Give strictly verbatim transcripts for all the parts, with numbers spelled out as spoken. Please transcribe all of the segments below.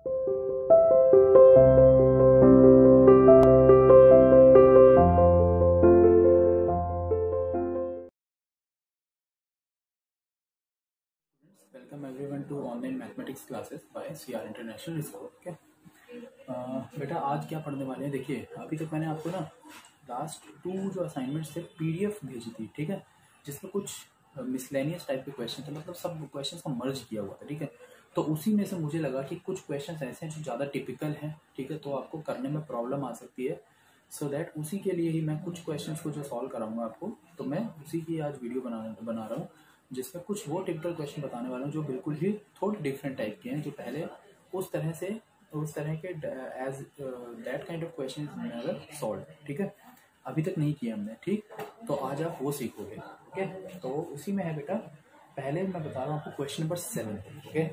Welcome everyone to online mathematics classes by CR international school. Okay बेटा, आज क्या पढ़ने वाले हैं? देखिए, अभी तक मैंने आपको ना लास्ट टू जो असाइनमेंट्स थे पीडीएफ भेजी थी, ठीक है, जिसमें कुछ मिसलेनियस टाइप के क्वेश्चन थे, मतलब सब क्वेश्चन का मर्ज किया हुआ था, ठीक है। तो उसी में से मुझे लगा कि कुछ क्वेश्चन ऐसे हैं जो ज़्यादा टिपिकल हैं, ठीक है, तो आपको करने में प्रॉब्लम आ सकती है। सो so दैट उसी के लिए ही मैं कुछ क्वेश्चंस को जो सॉल्व कराऊंगा आपको, तो मैं उसी की आज वीडियो बना बना रहा हूँ, जिसमें कुछ वो टिपिकल क्वेश्चन बताने वाला हूँ जो बिल्कुल ही थोड़े डिफरेंट टाइप के हैं, जो पहले उस तरह से उस तरह के as that kind of question never solve, ठीक है, अभी तक नहीं किया हमने, ठीक। तो आज आप वो सीखोगे, ओके। तो उसी में है बेटा, पहले मैं बता रहा हूँ आपको क्वेश्चन नंबर सेवन, ओके।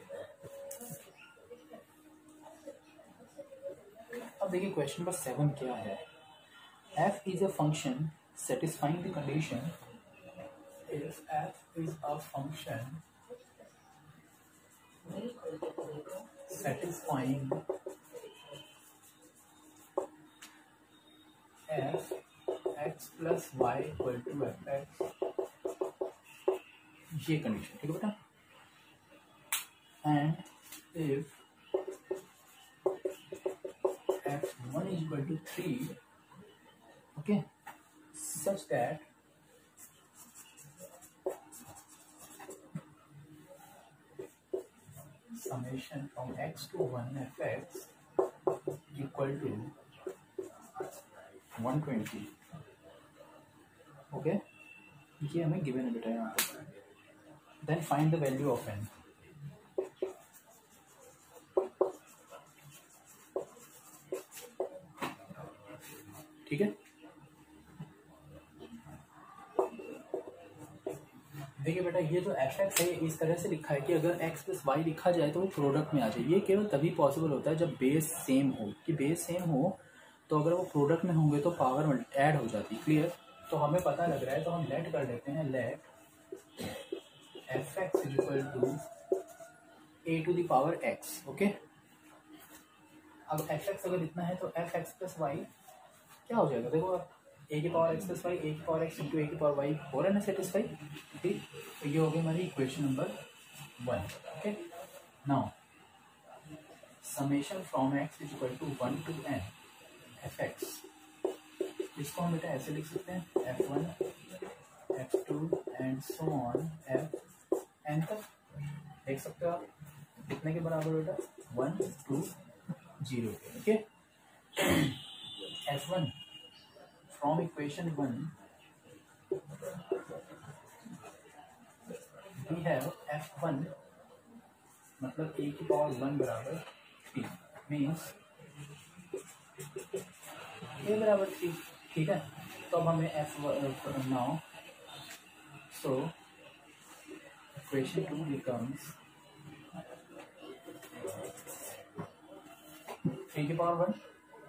अब देखिए क्वेश्चन नंबर सेवन क्या है। f is a function satisfying the condition if f is a function satisfying f x plus y equal to fx, ये कंडीशन, ठीक है बेटा। And if f one is equal to three, okay, such that summation from x to one fx equal to one twenty, okay, ये हमें given है बेटा यहाँ पे। Then find the value of n, ठीक है। देखिए बेटा, ये जो एफ एक्स है इस तरह से लिखा है कि अगर x प्लस वाई लिखा जाए तो वो प्रोडक्ट में आ जाए। ये केवल तभी पॉसिबल होता है जब बेस सेम हो, कि बेस सेम हो तो अगर वो प्रोडक्ट में होंगे तो पावर ऐड हो जाती है, क्लियर। तो हमें पता लग रहा है, तो हम लेट कर लेते हैं, let f x is equal to a to the power x, okay. अब एफ एक्स अगर इतना है तो एफ एक्स प्लस वाई क्या हो जाएगा, देखो आप, ए की power x plus y, a की पावर एक्स इंटू ए की पावर वाई, हो रहा है ना सेटिस्फाई, ठीक। तो ये हो गई हमारी equation number one, okay. Now summation from x is equal to one to n f x, इसको हम बेटा ऐसे लिख सकते हैं, f one f two and so on f n तक देख सकते हो आप। कितने के बराबर बेटा, वन टू जीरो के, okay. F one from equation one we have f one मतलब a की पावर वन बराबर थ्री, मीन्स a बराबर थ्री, ठीक है। तो अब हमें f now so equation two becomes three की पावर वन,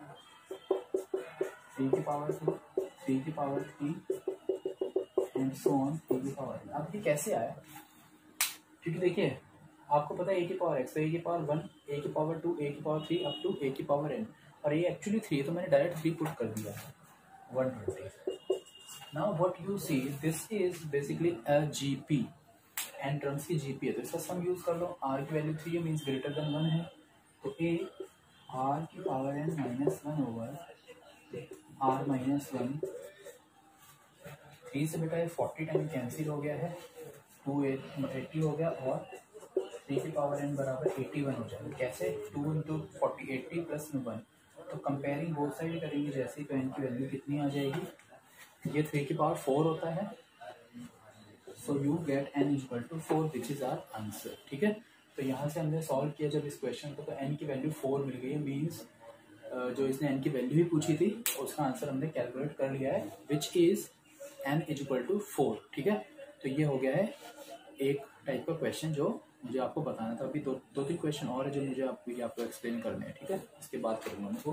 थ्री की पावर टू, थ्री की power three and so on three की पावर। अब ये कैसे आया, क्योंकि देखिए आपको पता है ए की पावर एक्स, तो ए की पावर वन, ए की पावर टू, ए की power three, up to a की पावर एन, और ये एक्चुअली थ्री है तो मैंने डायरेक्ट थ्री पुट कर दिया one twenty. Now what you see, this is basically a GP, n terms की जीपी है, तो इसका सम यूज कर लो। आर की वैल्यू थ्री है, मीन्स ग्रेटर देन वन है, तो ए आर की power n minus one over r minus one, three से बेटा ये फोर्टी टाइम कैंसिल हो गया है, टू एट्टी हो गया, और थ्री की पावर एन बराबर एटी वन हो जाएगा। कैसे, two into forty, eighty plus में वन, तो कंपेयरिंग बोथ साइड करेंगे जैसे, तो एन की वैल्यू कितनी आ जाएगी, ये थ्री की पावर फोर होता है, so you get n equal to four, which is our answer, ठीक है। तो यहाँ से हमने सॉल्व किया जब इस क्वेश्चन को, तो एन की वैल्यू फोर मिल गई है, मीन्स जो इसने एन की वैल्यू भी पूछी थी उसका आंसर हमने कैलकुलेट कर लिया है, which is n is equal to four, ठीक है। तो ये हो गया है एक टाइप का क्वेश्चन जो मुझे आपको बताना था। अभी दो दो तीन क्वेश्चन और है जो मुझे आपको ये आपको एक्सप्लेन करने हैं, ठीक है, इसके बाद करूँगा मैं वो।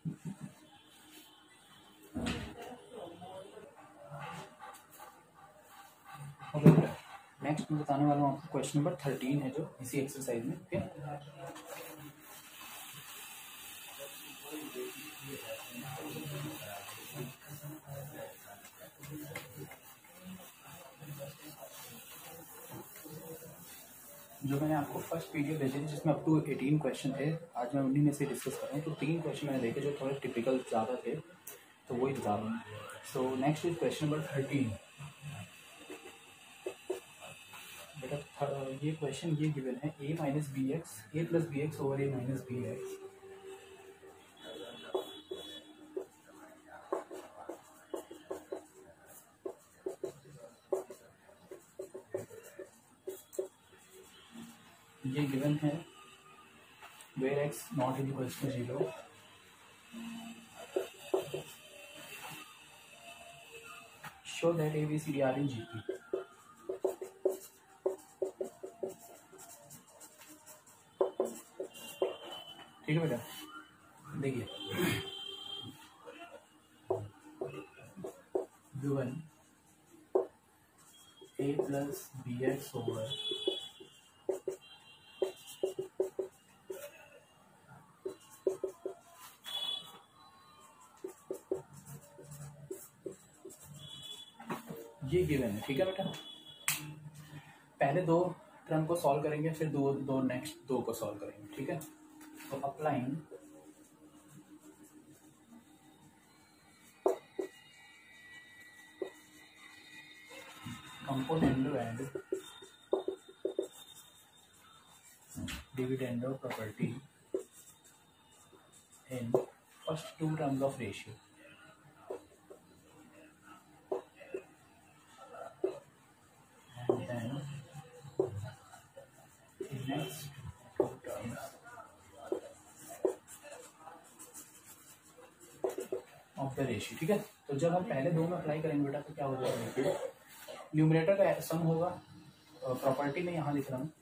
ओके, नेक्स्ट मैं बताने वाला हूँ आपको क्वेश्चन नंबर थर्टीन है जो इसी एक्सरसाइज में, ठीक है। जो मैंने आपको फर्स्ट पीडीएफ भेजी थी जिसमें अप टू एटीन क्वेश्चन थे, आज मैं उन्हीं में से डिस्कस कर रहा हूँ। तो तीन क्वेश्चन मैंने देखे जो थोड़े टिपिकल ज़्यादा थे, तो वही बता रहा हूँ। So next is question number thirteen. बेटा ये क्वेश्चन ये गिवन है a minus b x a plus b x over a minus b x. ये गिवन है where x not equals to zero, show that a b c d are in GP P. ठीक है बेटा, देखिए given a plus b x over ये given है। ठीक है बेटा, पहले दो टर्म को सॉल्व करेंगे, फिर दो दो नेक्स्ट दो को सॉल्व करेंगे। ठीक है, तो applying componendo and dividendo property in first two terms of ratio. Of the ratio. ठीक है, तो जब हम पहले दो में अप्लाई करेंगे बेटा तो क्या हो जाएगा, देखिए न्यूमरेटर का सम होगा, प्रॉपर्टी में यहाँ लिख रहा हूँ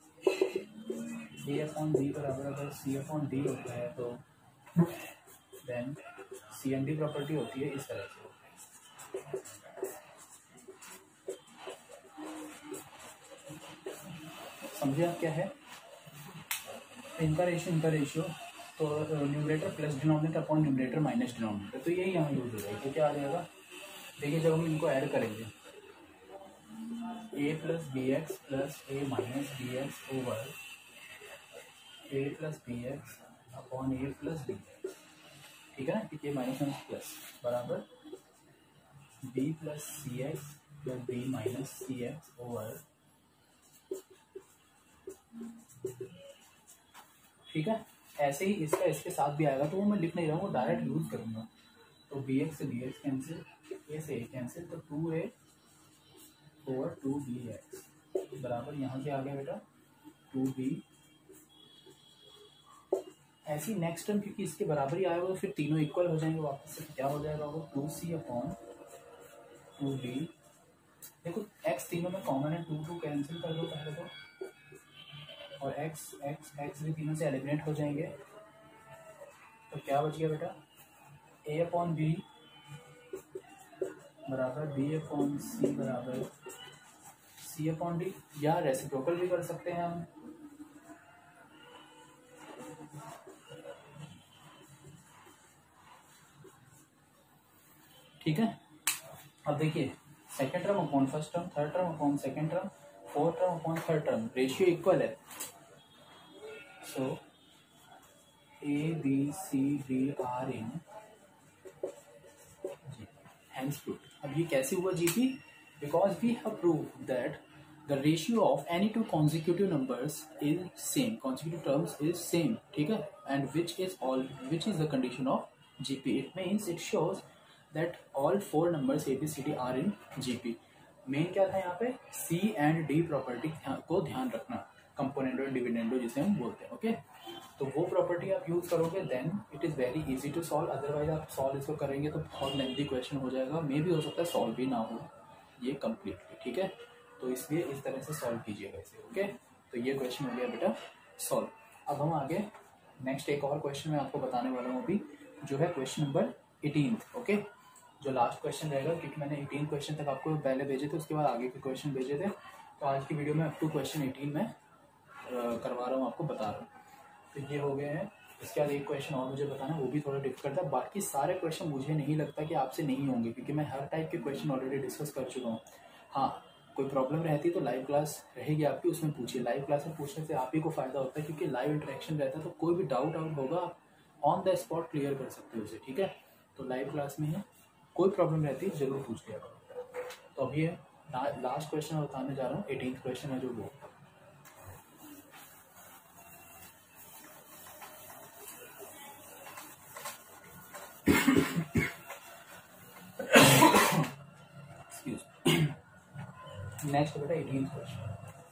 ए अपॉन बी बराबर अगर सी अपॉन डी होता है तो then C and D property होती है इस तरह से। समझे आप क्या है, इनका रेशियो इनका रेशियो तो numerator plus denominator upon numerator minus denominator, तो यही यहाँ यूज हो जाएगा। तो क्या आ जाएगा, देखिए जब हम इनको ऐड करेंगे a plus b x plus a minus b x over a plus b x upon a plus b x. ठीक है ना, कि ए माइनस माइनस प्लस बराबर b plus c x plus b minus c x over. ठीक है, ऐसे ही इसका इसके साथ भी आएगा, तो वो मैं लिख नहीं रहा हूँ, डायरेक्ट यूज करूँगा। तो बी एक्स से बी एक्स कैंसिल, ए से ए कैंसिल, तो two a over two b x बराबर यहाँ से आ गया बेटा टू बी। ऐसी नेक्स्ट टर्म क्योंकि इसके बराबर ही आएगा तो फिर तीनों इक्वल हो जाएंगे वापस से, क्या हो जाएगा वो two c upon two b. देखो एक्स तीनों में कॉमन है, टू टू कैंसिल कर दो पहले तो, और x x x भी तीनों से एलिमिनेट हो जाएंगे, तो क्या बच गया बेटा a अपॉन बी बराबर b अपॉन सी बराबर c अपॉन डी, या रेसिप्रोकल भी कर सकते हैं हम। ठीक है, अब देखिए second term upon first term, third term upon second term, fourth term upon third term, ratio equal है। So a b c d are in hence proved. अब ये कैसे हुआ GP, because we have proved that the ratio of any two consecutive numbers is same, consecutive terms is same. ठीक है, and which is all which is the condition of GP, it means it shows that all four numbers a b c d are in GP. Main क्या था यहाँ पे, सी and D property को ध्यान रखना, componendo and dividendo जिसे हम बोलते हैं। ओके, तो वो प्रॉपर्टी आप यूज करोगे then it is very easy to solve. Otherwise आप सॉल्व इसको करेंगे तो बहुत लेंथी क्वेश्चन हो जाएगा, मे भी हो सकता है सॉल्व भी ना हो ये कम्प्लीटली। ठीक है, तो इसलिए इस तरह से सॉल्व कीजिएगा इसे। ओके, तो ये क्वेश्चन हो गया बेटा सॉल्व। अब हम आगे नेक्स्ट एक और क्वेश्चन मैं आपको बताने वाला हूँ अभी, जो है क्वेश्चन नंबर एटीन। ओके, जो लास्ट क्वेश्चन रहेगा, क्योंकि मैंने एटीन क्वेश्चन तक आपको पहले भेजे थे, उसके बाद आगे के क्वेश्चन भेजे थे, तो आज की वीडियो में अप टू क्वेश्चन एटीन में करवा रहा हूँ, आपको बता रहा हूँ। तो ये हो गए हैं इसके बाद एक क्वेश्चन और मुझे बताना, वो भी थोड़ा डिफिकल्ट था। बाकी सारे क्वेश्चन मुझे नहीं लगता कि आपसे नहीं होंगे, क्योंकि मैं हर टाइप के क्वेश्चन ऑलरेडी डिस्कस कर चुका हूँ। हाँ, कोई प्रॉब्लम रहती है तो लाइव क्लास रहेगी आपकी, उसमें पूछिए। लाइव क्लास में पूछने से आप ही को फायदा होता है, क्योंकि लाइव इंटरेक्शन रहता है, तो कोई भी डाउट आउट होगा आप ऑन द स्पॉट क्लियर कर सकते हो उसे, ठीक है। तो लाइव क्लास में है, कोई प्रॉब्लम रहती है जरूर पूछ लिया करो। तो अभी है लास्ट क्वेश्चन बताने जा रहा हूँ, एटीन्थ क्वेश्चन है जो वो। नेक्स्ट बेटा eighteenth question.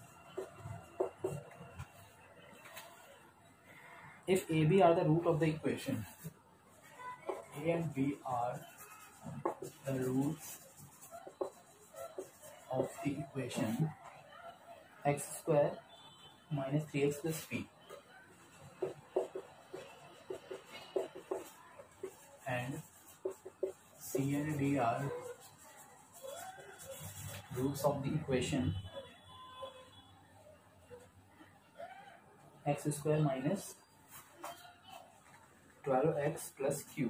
If A, B are the root of the equation, A and B are the roots of the equation x square minus three x plus b, and C and D are roots of the equation x square minus twelve x plus q.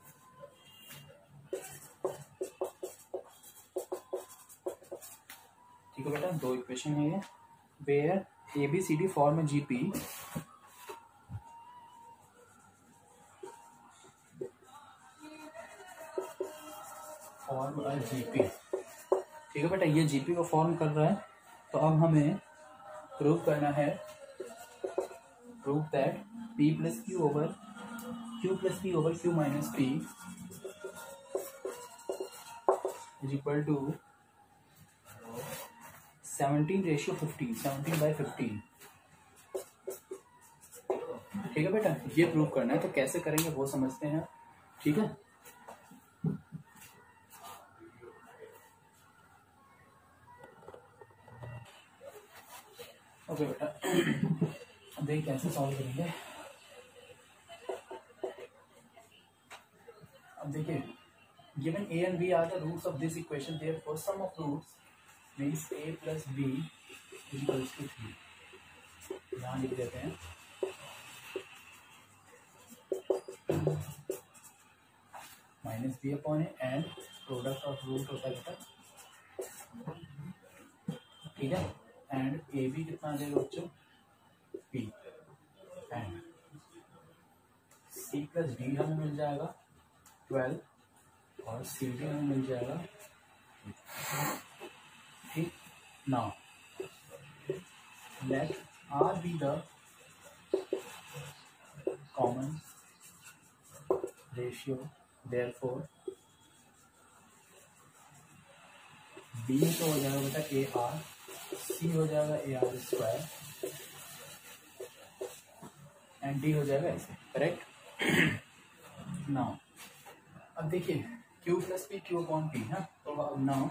ठीक है बेटा, दो equation है ये। Where a b c d form G P, form a G P. ठीक है बेटा, ये जी पी को फॉर्म कर रहा है, तो अब हमें प्रूव करना है, prove that p plus q over Q plus P over Q minus P is equal to seventeen ratio fifteen, seventeen by fifteen। ठीक है बेटा, ये प्रूव करना है, तो कैसे करेंगे वो समझते हैं, ठीक है। ओके बेटा, देखिए कैसे सॉल्व करेंगे। देखिए, given a and b are the roots of this equation, therefore sum of roots means a plus b is equals to three। यहाँ लिख देते हैं, minus b upon a and product of root होता है बेटा, ठीक है। एंड ए बी कितना आ जाएगा बच्चों, p, and c plus d हमें मिल जाएगा ट्वेल्व, और सी डी हमें मिल जाएगा, ठीक। Now let r be the common ratio, therefore b तो हो जाएगा बेटा ए आर, सी हो जाएगा a r square, and d हो जाएगा ऐसे, करेक्ट। नाउ अब देखिए, Q plus p q upon p है, तो अब नाउ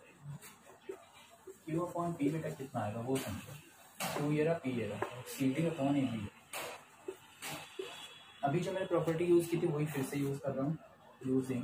Q अपॉन पी बेटा कितना आएगा वो समझो। Q ये रहा, P ये रहा, c d upon a b. अभी जो मैंने प्रॉपर्टी यूज की थी वही फिर से यूज कर रहा हूँ, using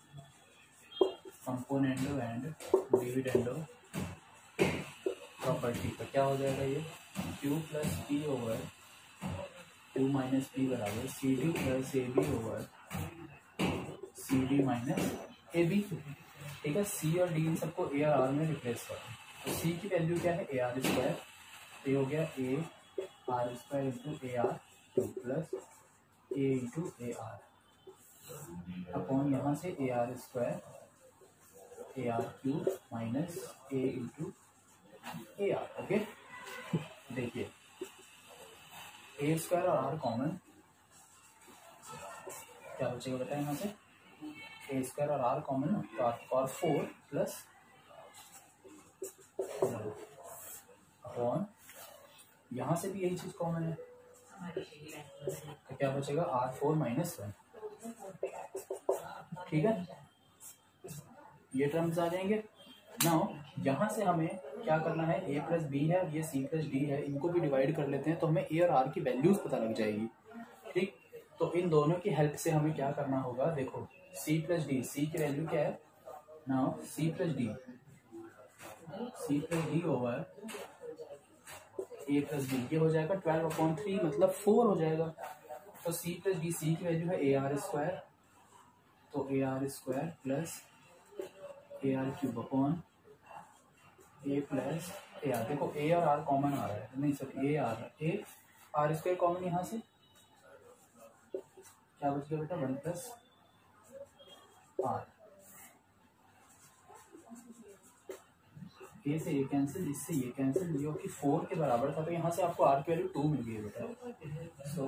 componendo and dividendo property. तो क्या हो जाएगा ये, Q plus p over Q minus p बराबर c d plus a b over c d minus a b. ठीक है, सी और डी इन सबको ए और आर में रिप्लेस करो। तो सी की वैल्यू क्या है, ए आर स्क्वायर, तो ये हो गया a r square into a r two plus a into a r upon यहाँ से a r square a r cube minus a into a r. Okay, देखिए ए स्क्वायर और आर कॉमन, क्या बचेगा बेटा यहाँ से, ए स्क्वायर और आर कॉमन ना, तो आर और फोर प्लस अपॉन यहाँ से भी यही चीज कॉमन है, तो क्या बचेगा आर फोर माइनस वन। ठीक है, ये टर्म्स आ जाएंगे। नाउ यहाँ से हमें क्या करना है, ए प्लस बी है, ये सी प्लस डी है, इनको भी डिवाइड कर लेते हैं, तो हमें ए और आर की वैल्यूज पता लग जाएगी। ठीक, तो इन दोनों की हेल्प से हमें क्या करना होगा, देखो सी प्लस डी, सी की वैल्यू क्या है, now c plus d, c plus d over a plus b, ये हो जाएगा ट्वेल्व अपॉन थ्री, मतलब फोर हो जाएगा। तो सी प्लस डी, सी की वैल्यू है ए आर स्क्वायर, तो a r square plus a r cube upon a plus a r. देखो ए और आर कॉमन आ रहा है, नहीं sir a r a r square common, यहाँ से क्या बच गया बेटा, वन प्लस आर, ए से ये कैंसिल, इससे ये कैंसिल, जो कि फोर के बराबर था, तो यहाँ से आपको आर की वैल्यू टू मिल गई बेटा। सो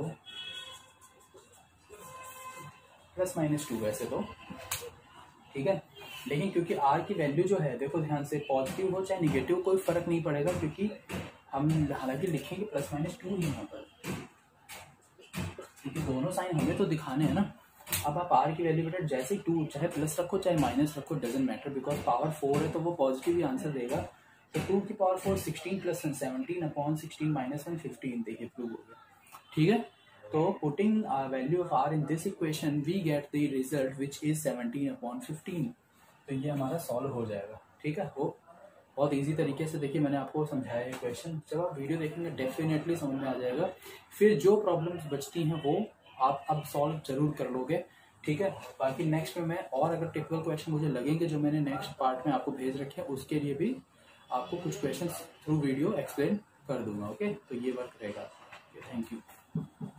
प्लस माइनस टू वैसे तो ठीक है, लेकिन क्योंकि आर की वैल्यू जो है देखो ध्यान से, पॉजिटिव हो चाहे निगेटिव कोई फर्क नहीं पड़ेगा, क्योंकि हम हालांकि लिखेंगे प्लस माइनस टू ही यहाँ पर, क्योंकि दोनों साइन हमें तो दिखाने हैं ना। अब आप आर की वैल्यू बेटा जैसे ही टू, चाहे प्लस रखो चाहे माइनस रखो, doesn't matter, because power four है तो वो पॉजिटिव ही आंसर देगा। तो टू की power four sixteen plus one seventeen upon sixteen minus one fifteen, देखिए प्रूव हो गया, ठीक है। तो putting value of r in this equation we get the result which is seventeen upon fifteen, तो ये हमारा सॉल्व हो जाएगा, ठीक है। वो बहुत इजी तरीके से देखिए मैंने आपको समझाया है क्वेश्चन, जब आप वीडियो देखेंगे डेफिनेटली समझ में आ जाएगा। फिर जो प्रॉब्लम्स बचती हैं वो आप अब सॉल्व जरूर कर लोगे, ठीक है। बाकी नेक्स्ट में मैं और अगर टिपिकल क्वेश्चन मुझे लगेंगे जो मैंने नेक्स्ट पार्ट में आपको भेज रखे हैं, उसके लिए भी आपको कुछ क्वेश्चन थ्रू वीडियो एक्सप्लेन कर दूंगा, ओके। तो ये वर्क रहेगा, थैंक यू।